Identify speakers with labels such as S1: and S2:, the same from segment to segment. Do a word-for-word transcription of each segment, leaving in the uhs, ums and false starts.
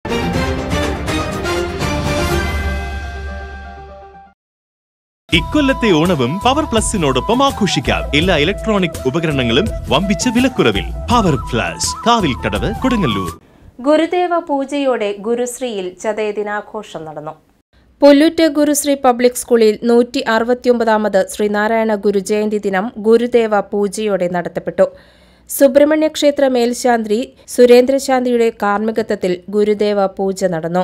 S1: ഇക്കൊല്ലത്തെ ഓണവും പവർ പ്ലസിനോടൊപ്പം ആഘോഷിക്കാം. എല്ലാ ഇലക്ട്രോണിക് ഉപകരണങ്ങളും വമ്പിച്ച വിലക്കുറവിൽ. Power plus, Kavilkadavu, Kodungallur.
S2: ഗുരുദേവ പൂജയോടെ ഗുരുശ്രീയിൽ ചതയ ദിനാഘോഷം നടന്നു. പുല്ലൂറ്റ് ഗുരുശ്രീ പബ്ലിക് സ്കൂളിൽ നൂറ്റി അറുപത്തിയൊമ്പതാമത് ശ്രീനാരായണ ഗുരുജയന്തി ദിനം ഗുരുദേവ പൂജയോടെ നടത്തപ്പെട്ടു. സുബ്രഹ്മണ്യ ക്ഷേത്ര മേൽശാന്തി സുരേന്ദ്രശാന്തിയുടെ കാർമ്മികത്വത്തിൽ ഗുരുദേവ പൂജ നടന്നു.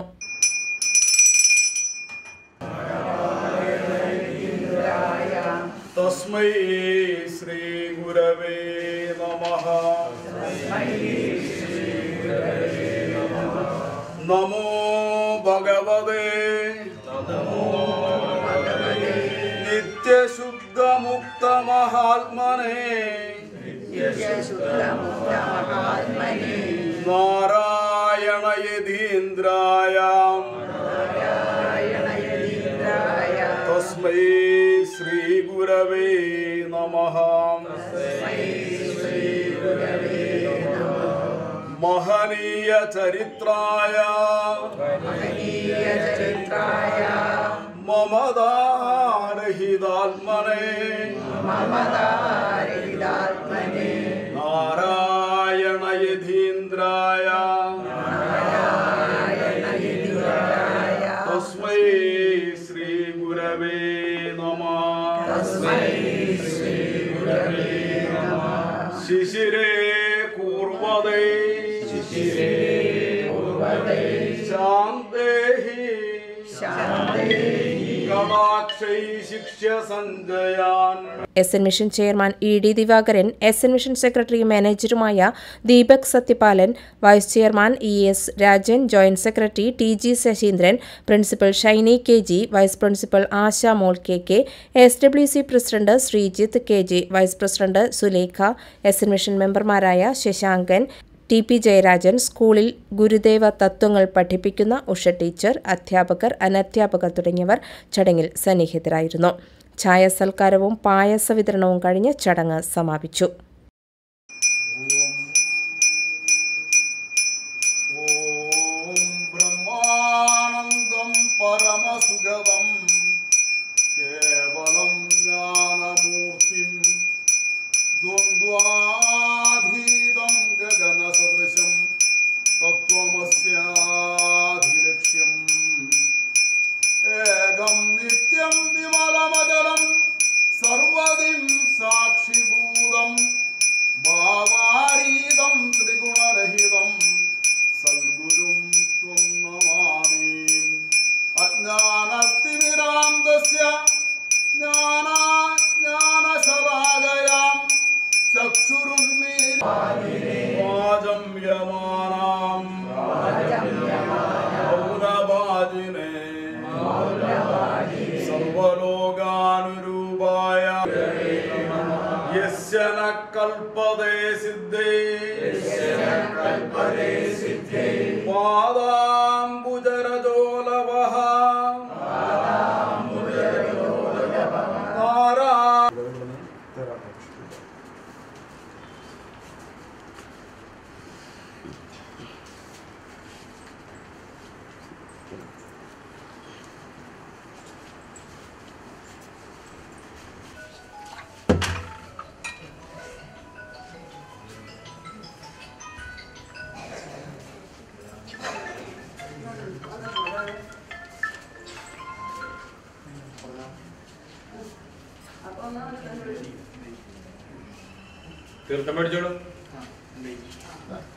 S3: തസ്മൈ ശ്രീ ഗുരവേ നമഃ. നമോ ഭഗവതേ നിത്യശുദ്ധ മുക്ത മഹാത്മനേ നാരായണ യതീന്ദ്രായ തസ്മൈ ശ്രീ ഗുരവേ നമഃ. മഹനീയ ചരിത്രായ മമതാരഹിതാത്മനേ നാരായണ യതീന്ദ്രായ തസ്മൈ ശ്രീ ഗുരവേ നമഃ. ശിശിരേ കൂർവദേ ശാന്തേഹി കടാക്ഷൈ ശിക്ഷ്യ സഞ്ജയാൻ.
S2: S N mission chairman E D Divakaran, S N mission സെക്രട്ടറിയും മാനേജറുമായ Deepak Sathyapalan, vice chairman E S Rajan, joint secretary T G Sasheendran, principal Shiny K G, vice principal Asha Mol K K, S W C president Sreejith K G, vice president Sulekha, S N mission മെമ്പർമാരായ Sashankan, T P Jayarajan, സ്കൂളിൽ ഗുരുദേവ തത്വങ്ങൾ പഠിപ്പിക്കുന്ന Usha teacher, അധ്യാപകർ, അനധ്യാപകർ തുടങ്ങിയവർ ചടങ്ങിൽ സന്നിഹിതരായിരുന്നു. ചായ സൽക്കാരവും പായസ വിതരണവും കഴിഞ്ഞ് ചടങ്ങ് സമാപിച്ചു.
S3: ഏകം നിത്യം വിമലമജലം സർവദിം സാക്ഷിഭൂതം ഭാവാരീതം ത്രിഗുണരഹിതം സൽഗുരും ത്വം നമാമി. അജ്ഞാനസ്തിമിരാന്തസ്യ ജ്ഞാനാജ്ഞാനശലാകയാം ചക്ഷുരുന്മീലവാചം യമാനാം മൗനഭാജിനേ സർവലോകാനുരൂപായ യസ്യ ന കൽപതേ സിദ്ധേ പാദാംബുജരജോലവഃ
S4: തീർത്ഥം മേടിച്ചോളൂ.